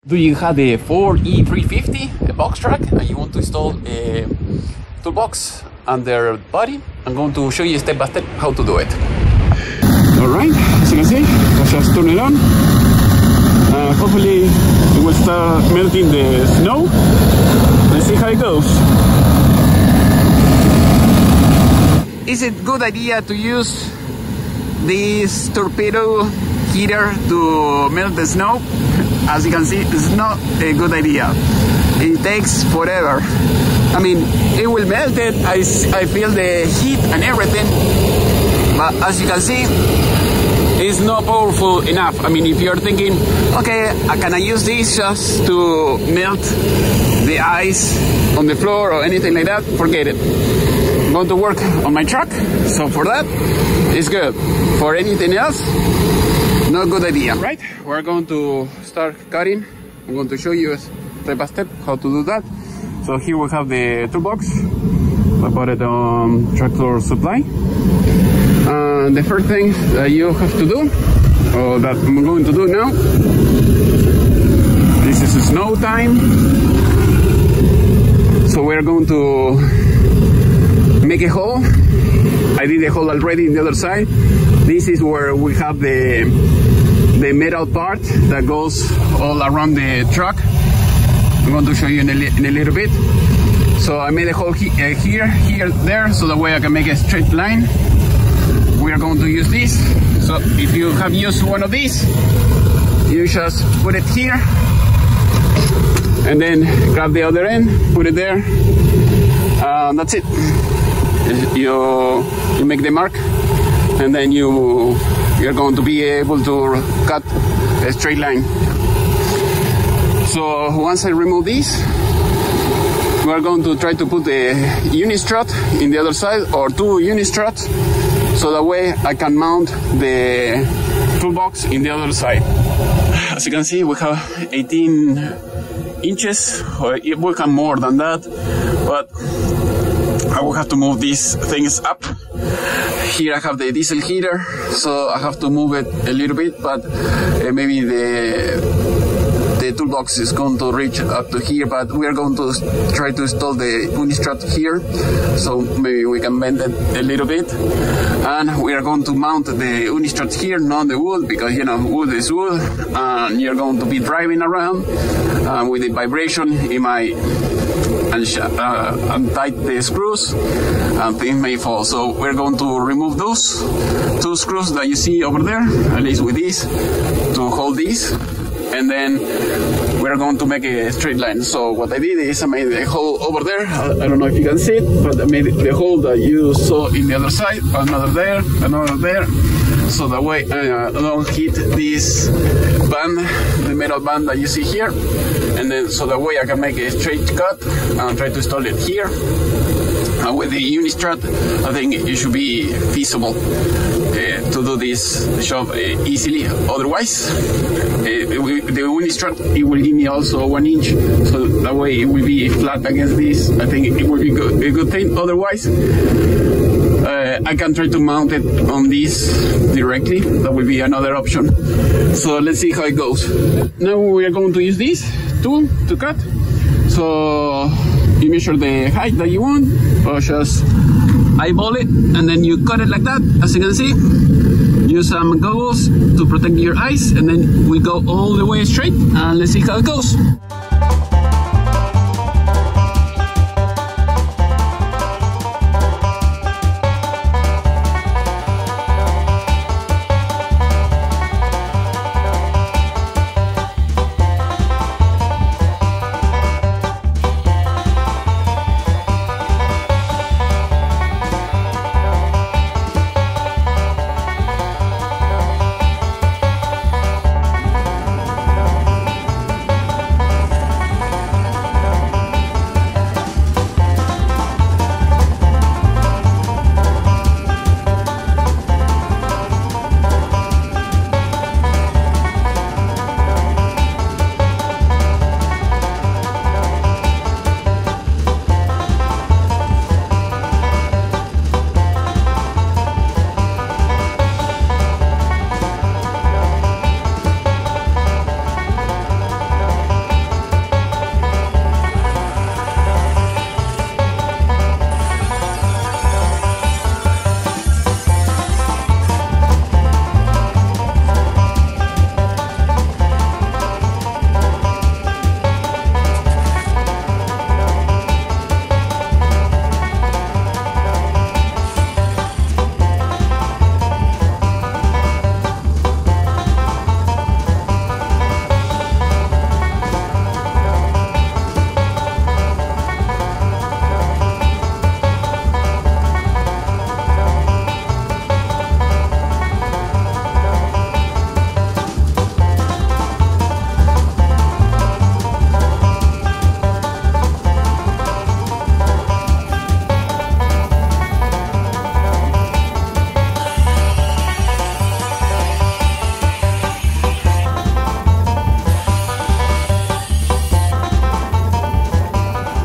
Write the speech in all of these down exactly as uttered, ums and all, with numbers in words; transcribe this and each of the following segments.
Do you have the Ford E three fifty, a box truck, and you want to install a toolbox under body? I'm going to show you step by step how to do it. Alright, as you can see, let's just turn it on. Uh, hopefully it will start melting the snow. Let's see how it goes. Is it a good idea to use this torpedo heater to melt the snow? As you can see, it's not a good idea. It takes forever. I mean, it will melt it. I, I feel the heat and everything. But as you can see, it's not powerful enough. I mean, if you're thinking, okay, can I use this just to melt the ice on the floor or anything like that, forget it. I'm going to work on my truck, so for that, it's good. For anything else, not a good idea. Right, we're going to start cutting. I'm going to show you step by step how to do that. So here we have the toolbox. I bought it on Tractor Supply. Uh, the first thing that you have to do, or that I'm going to do now, this is snow time. So we're going to make a hole. I did a hole already in the other side. This is where we have the the metal part that goes all around the truck. I'm going to show you in a, in a little bit. So I made a hole he, uh, here, here, there, so that way I can make a straight line. We are going to use this. So if you have used one of these, you just put it here, and then grab the other end, put it there. Uh, that's it. You you make the mark, and then you you're going to be able to cut a straight line. So once I remove this, we are going to try to put the unistrut in the other side, or two unistruts, so that way I can mount the toolbox in the other side. As you can see, we have eighteen inches, or we have more than that, but I will have to move these things up. Here I have the diesel heater, so I have to move it a little bit, but uh, maybe the the toolbox is going to reach up to here, but we are going to try to install the unistrut here, so maybe we can bend it a little bit. And we are going to mount the unistrut here, not the wood, because you know wood is wood, and you're going to be driving around uh, with the vibration in my and uh, untight the screws, and things may fall. So we're going to remove those two screws that you see over there, at least with this, to hold this, and then we're going to make a straight line. So what I did is I made a hole over there. I don't know if you can see it, but I made the hole that you saw in the other side, another there, another there, so that way uh, I don't hit this band, the metal band that you see here. And then so that way I can make a straight cut and try to install it here. And with the unistrut, I think it should be feasible uh, to do this job uh, easily. Otherwise, uh, the unistrut, it will give me also one inch, so that way it will be flat against this. I think it will be good, a good thing. Otherwise, uh, I can try to mount it on this directly. That will be another option. So let's see how it goes. Now we are going to use this tool to cut. So you measure the height that you want, or just eyeball it, and then you cut it like that. As you can see, use some goggles to protect your eyes, and then we go all the way straight, and let's see how it goes.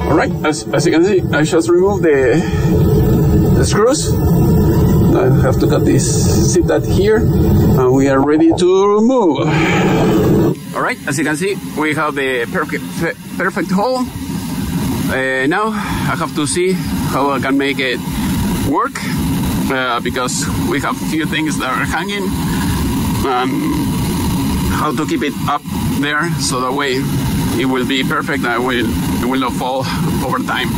Alright, as, as you can see, I just removed the, the screws. I have to cut this zip that here, and we are ready to move. Alright, as you can see, we have the perfect, perfect hole. Uh, now I have to see how I can make it work, uh, because we have few things that are hanging, and how to keep it up there so that way it will be perfect and it will, it will not fall over time.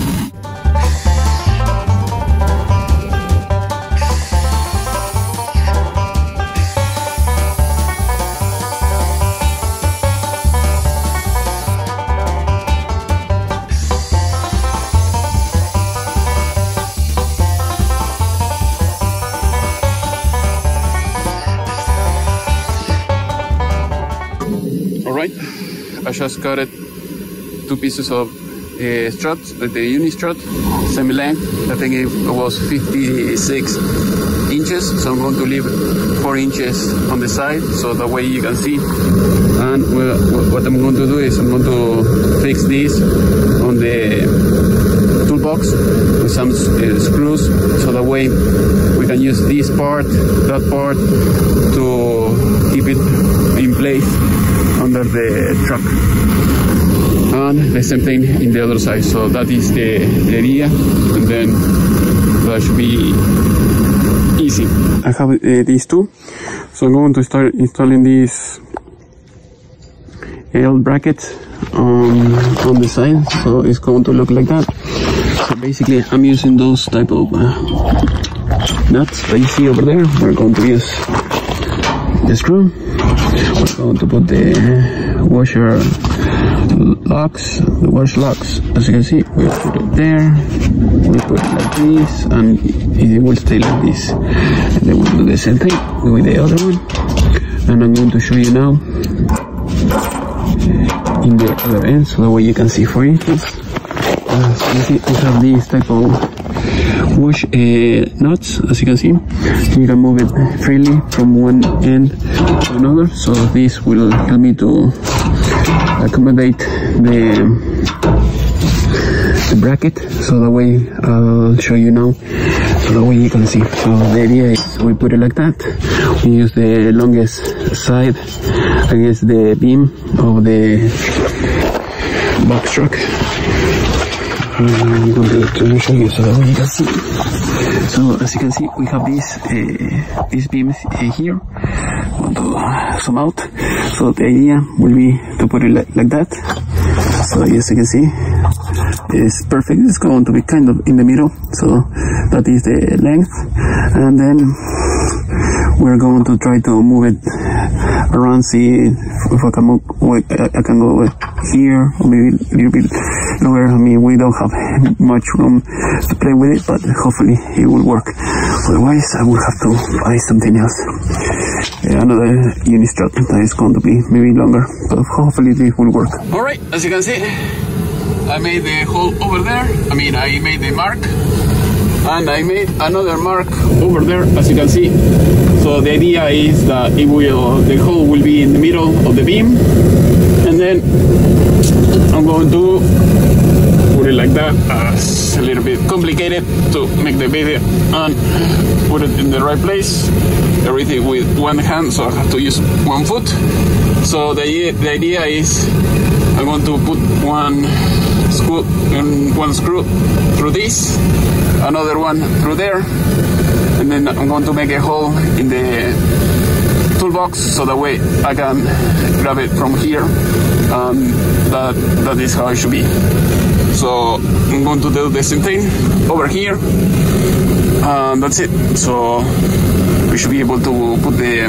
Alright, I just cut it two pieces of uh, strut, the uni strut, semi length. I think it was fifty-six inches, so I'm going to leave four inches on the side so that way you can see. And what I'm going to do is I'm going to fix this on the toolbox with some uh, screws so that way we can use this part, that part to keep it in place under the truck, and the same thing in the other side. So that is the, the idea, and then that should be easy. I have uh, these two, so I'm going to start installing these L brackets on, on the side, so it's going to look like that. So basically I'm using those type of uh, nuts that you see over there. We're going to use the screw. We're going to put the washer locks, the wash locks, as you can see. We put it there, we put it like this, and it will stay like this. And then we'll do the same thing with the other one. And I'm going to show you now in the other end, so that way you can see. For instance, uh, so you see we have this type of wash uh, nuts, as you can see. You can move it freely from one end to another, so this will help me to accommodate the, the bracket, so that way I'll show you now, so that way you can see. So the idea is we put it like that. We use the longest side against the beam of the box truck. I'm going to show you so that you can see. So as you can see, we have these uh, these beams uh, here. I'm going to zoom out. So the idea will be to put it like, like that. So as you can see, it's perfect. It's going to be kind of in the middle. So that is the length, and then we're going to try to move it around. See if I can move. I can go here, or maybe a little bit lower. I mean, we don't have much room to play with it, but hopefully it will work. Otherwise, I will have to buy something else. Uh, another uni strut that is going to be maybe longer, but hopefully this will work. Alright, as you can see, I made the hole over there. I mean, I made the mark, and I made another mark over there, as you can see. So the idea is that it will, the hole will be in the middle of the beam, and then I'm going to put it like that. Uh, it's a little bit complicated to make the video and put it in the right place. Everything with one hand, so I have to use one foot. So the, the idea is I'm going to put one screw, one screw through this, another one through there, and then I'm going to make a hole in the toolbox so that way I can grab it from here. Um, that, that is how it should be. So I'm going to do the same thing over here, and that's it. So we should be able to put the,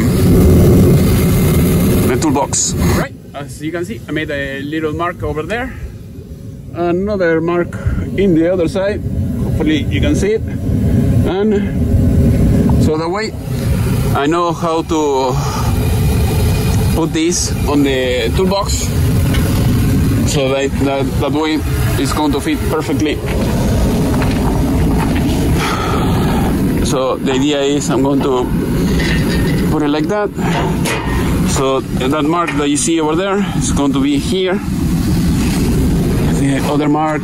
the toolbox. Right, as you can see, I made a little mark over there, another mark in the other side. Hopefully you can see it. And so that way I know how to put this on the toolbox, so that, that, that way it's going to fit perfectly. So the idea is I'm going to put it like that. So that mark that you see over there is going to be here. The the other mark,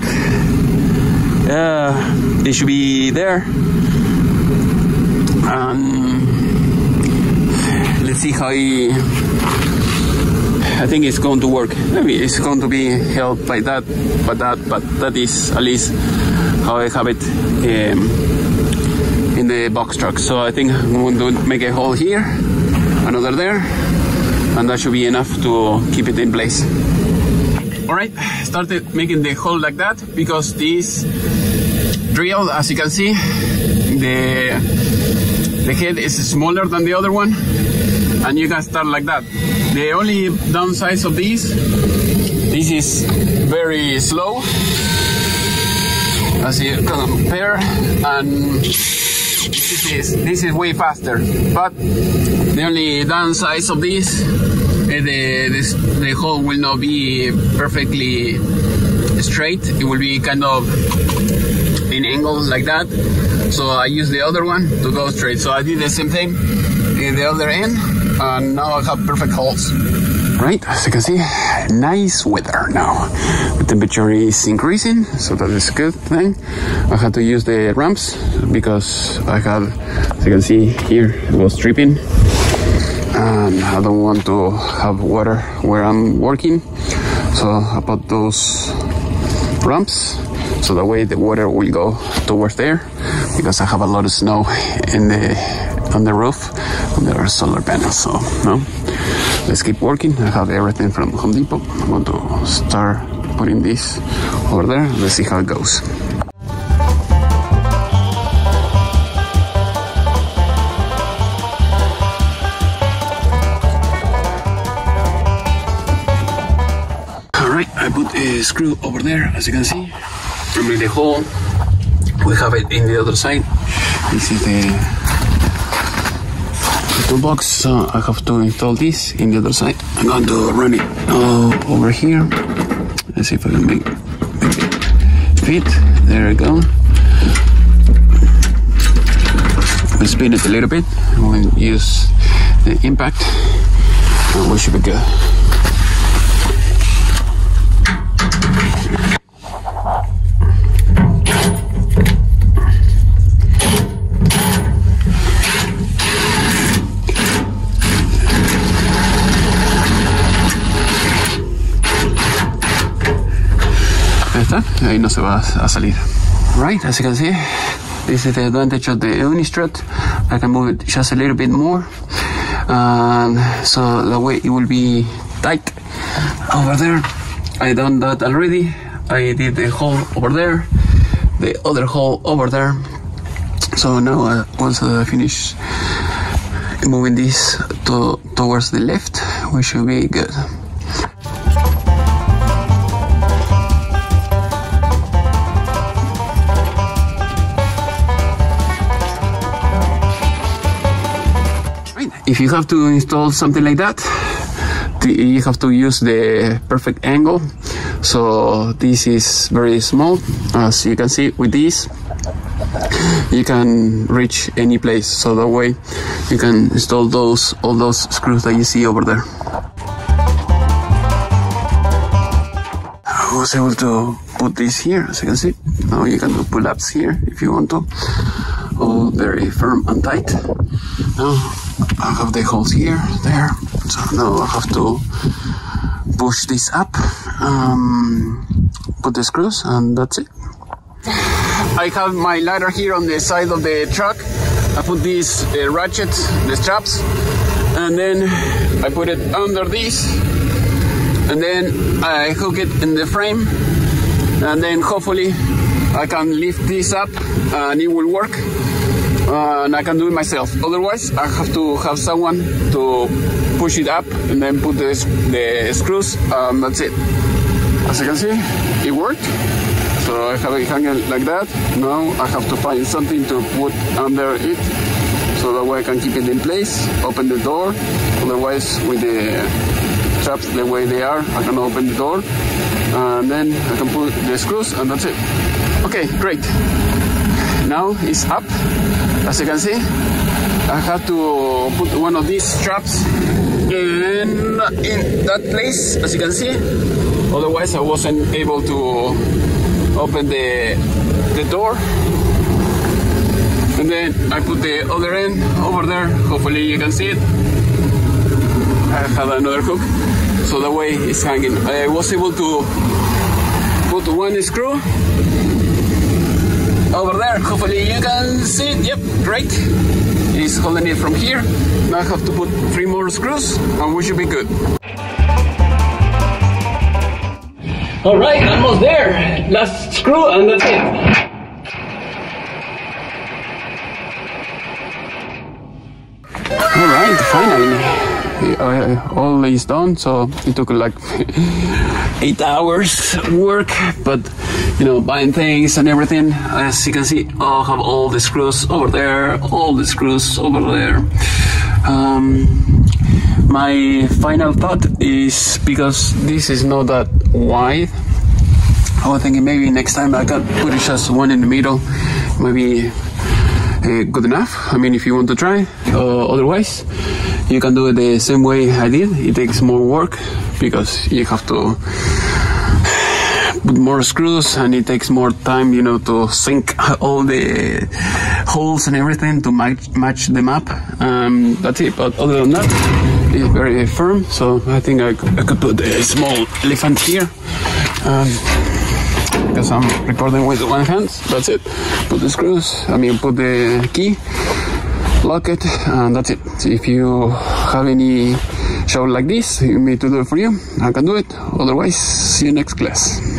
uh, it should be there. Um, let's see how he, I think it's going to work. Maybe it's going to be helped by that, by that, but that is at least how I have it um, in the box truck. So I think I'm going to make a hole here, another there, and that should be enough to keep it in place. Alright, started making the hole like that because this drill, as you can see, the, the head is smaller than the other one, and you can start like that. The only downside of this, this is very slow, as you can compare, and this is, this is way faster. But the only downside of this, The, this, the hole will not be perfectly straight. It will be kind of in angle like that. So I use the other one to go straight. So I did the same thing in the other end, and now I have perfect holes. Right, as you can see, nice weather now. The temperature is increasing, so that is a good thing. I had to use the ramps because I had, as you can see here, it was dripping. And I don't want to have water where I'm working, so I put those ramps so that way the water will go towards there, because I have a lot of snow in the on the roof on the solar panels. So no, let's keep working. I have everything from Home Depot. I'm going to start putting this over there. Let's see how it goes. I put a screw over there, as you can see. Remove the hole. We have it in the other side. This is the, the toolbox, so I have to install this in the other side. I'm going to run it uh, over here. Let's see if I can make, make it fit. There we go. We'll spin it a little bit. We'll use the impact, and we should be good. Ahí no se va a salir. Right, as you can see, this is the advantage of the Unistrut. I can move it just a little bit more, and so the way it will be tight over there. I done that already. I did the hole over there, the other hole over there. So now uh, once I finish moving this to, towards the left, we should be good. If you have to install something like that, you have to use the perfect angle. So this is very small. As you can see with this, you can reach any place. So that way you can install those all those screws that you see over there. I was able to put this here, as you can see. Now you can do pull-ups here if you want to. All very firm and tight. Now I have the holes here, there. So now I have to push this up, um, put the screws, and that's it. I have my ladder here on the side of the truck. I put these uh, ratchets, the straps, and then I put it under this, and then I hook it in the frame, and then hopefully I can lift this up and it will work. Uh, and I can do it myself. Otherwise, I have to have someone to push it up and then put the, the screws. Um, that's it. As you can see, it worked. So I have it hanging like that. Now I have to find something to put under it, so that way I can keep it in place. Open the door. Otherwise, with the straps the way they are, I can open the door, and then I can put the screws, and that's it. Okay, great. Now it's up. As you can see, I have to put one of these straps And in that place, as you can see, otherwise I wasn't able to open the, the door. And then I put the other end over there, hopefully you can see it. I have another hook, so that way it's hanging. I was able to put one screw over there, hopefully you can see it. Yep, great. It's holding it from here. Now I have to put three more screws and we should be good. Alright, almost there. Last screw and that's it. Alright, finally. Uh, all is done, so it took like eight hours work, but you know, buying things and everything. As you can see, I have all the screws over there, all the screws over there. Um, my final thought is, because this is not that wide, I was thinking maybe next time I can put it just one in the middle, maybe uh, good enough. I mean, if you want to try, uh, otherwise you can do it the same way I did. It takes more work because you have to put more screws and it takes more time, you know, to sink all the holes and everything to match, match the map. Um, that's it. But other than that, it's very firm. So I think I could, I could put a small elephant here. Um, because I'm recording with one hand. That's it. Put the screws, I mean put the key, lock it, and that's it. So if you have any show like this, you need to do it for you, I can do it. Otherwise, see you next class.